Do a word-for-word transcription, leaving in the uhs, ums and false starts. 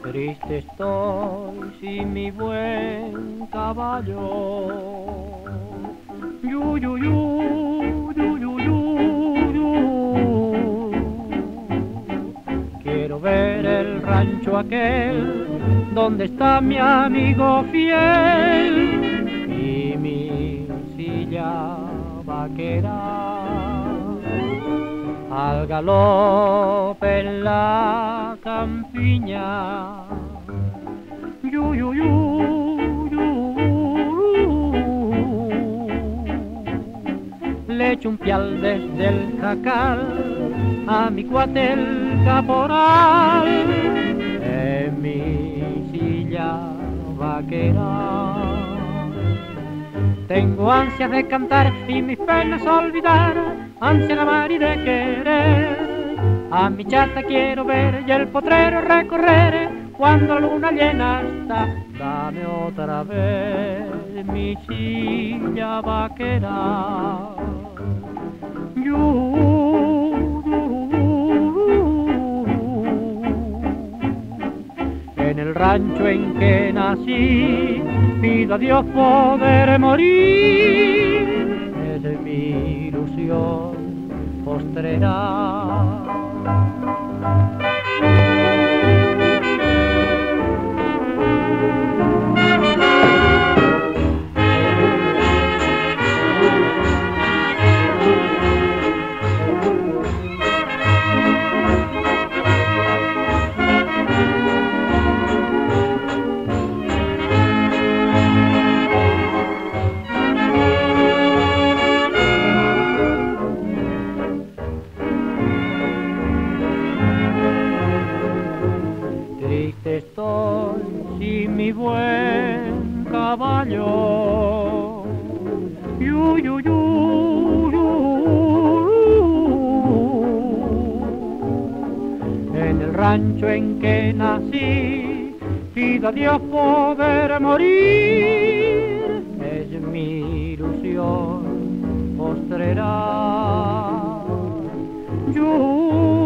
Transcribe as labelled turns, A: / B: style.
A: Triste estoy sin mi buen caballo. Yu, yu, yu, yu, yu, yu, yu. Quiero ver el rancho aquel donde está mi amigo fiel y mi silla vaquera. Al galope en la campiña. Yu, yu, yu, yu. Le echo un pial desde el jacal a mi cuate el caporal en mi silla vaquera. Tengo ansias de cantar y mis penas olvidar, ansia de amar y de querer. A mi chata quiero ver y el potrero recorrer cuando la luna llena está. Dame otra vez mi silla vaquera. Yu, yu, en el rancho en que nací pido a Dios poder morir, es mi ilusión postrera. Triste estoy sin mi buen caballo. Yu, yu, yu, yu. En el rancho en que nací pido a Dios poder morir, es mi ilusión postrera. Yu,